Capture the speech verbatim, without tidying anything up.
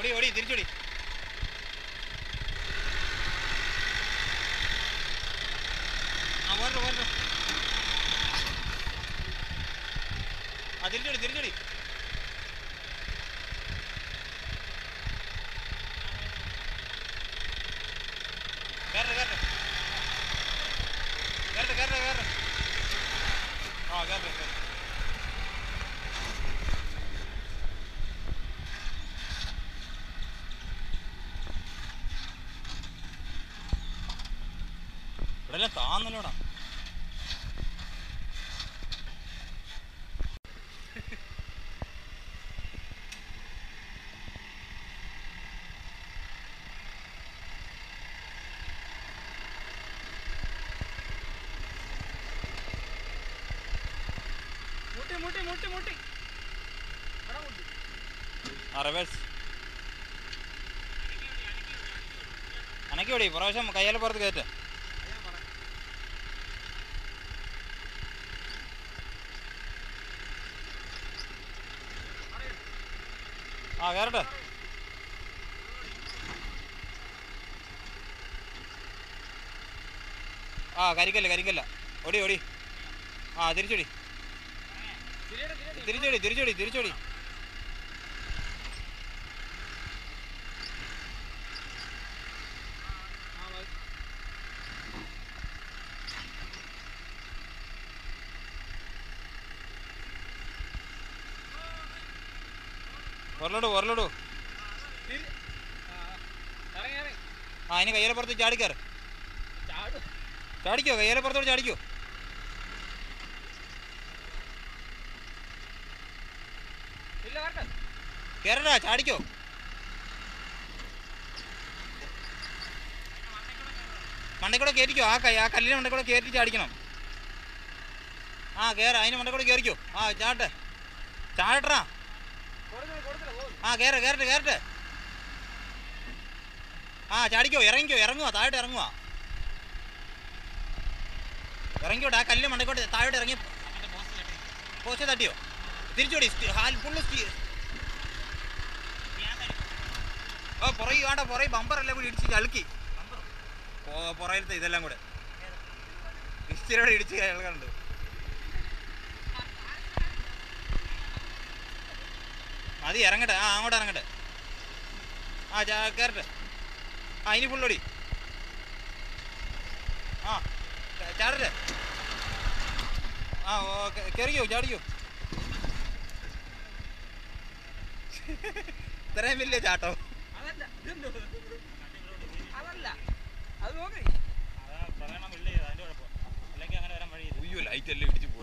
ഓടി ഓടി തിരിച്ചോടി. ആ പോരട്ടെ പോരട്ടെ. ആ തിരിച്ചോടി തിരിച്ചോടി. കയറട്ടെ കയറട്ടെ കയറട്ടെ കയറട്ടെ കയറട്ടെ. ആ കയറട്ടെ കയറട്ടെ. ഇവിടെ താന്നല്ലോടാ. മുട്ടി മുട്ടി മുട്ടി ആ റിവേഴ്സ് അനക്കി ഓടി. പ്രാവശ്യം കയ്യാലെ പുറത്ത് കയറ്റ. ആ കയറട്ടെ. ആ കരിക്കല്ല കരിക്കല്ല. ഓടി ഓടി. ആ തിരിച്ചോടി തിരിച്ചോടി തിരിച്ചോടി തിരിച്ചോടി. ഉരലോടു ഉരലോടു. ആ ഇനി കയ്യേലെ പുറത്ത് ചാടിക്കാറ്. ചാടിക്കോ കയ്യേലെ പുറത്തോട് ചാടിക്കോ. കേറടാ ചാടിക്കോ. മണ്ടക്കൂടെ കയറ്റിക്കോ. ആ കൈ ആ കല്ലിന് മണ്ടക്കൂടെ കയറ്റി ചാടിക്കണം. ആ കയറ അതിന് മണ്ടക്കൂടെ കയറിക്കോ. ആ ചാട്ടെ ചാടട്ടാ. ആ കയറ കയറട്ടെ കയറട്ടെ. ആ ചാടിക്കോ ഇറങ്ങിക്കോ. ഇറങ്ങുക താഴോട്ട് ഇറങ്ങുക. ഇറങ്ങിക്കോട്ടെ. ആ കല്ലിന് മണ്ടക്കോട്ടെ താഴോട്ട് ഇറങ്ങി. പോസ്റ്റ് തട്ടിയോ. തിരിച്ചോടി. ഫുള്ള് ഓ പുറകെ വേണ്ട. പുറകെ ബമ്പറെല്ലാം കൂടി ഇടിച്ച് ചളുക്കി. പുറയിലത്തെ ഇതെല്ലാം കൂടെ ഇച്ചിരിയോടെ ഇടിച്ച് കേൾക്കുന്നുണ്ട്. മതി ഇറങ്ങട്ടെ. ആ അങ്ങോട്ട് ഇറങ്ങട്ടെ. ആ കയറട്ടെ. ആ ഇനി ഫുള്ളോടി. ആ ചാടട്ടെ. ആ കയറിക്കോ ചാടിക്കോ. ഇത്രയും വലിയ ചാട്ടോ. അയ്യോ ലൈറ്റ് എല്ലാം ഇടിച്ചു.